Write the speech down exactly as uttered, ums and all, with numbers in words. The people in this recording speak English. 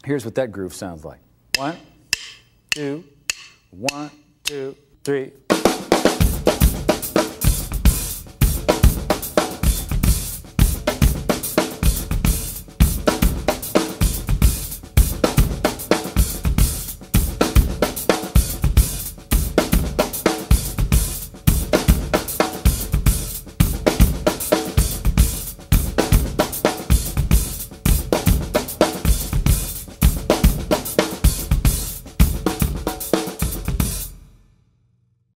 Here's what that groove sounds like. One, two, one, two, three.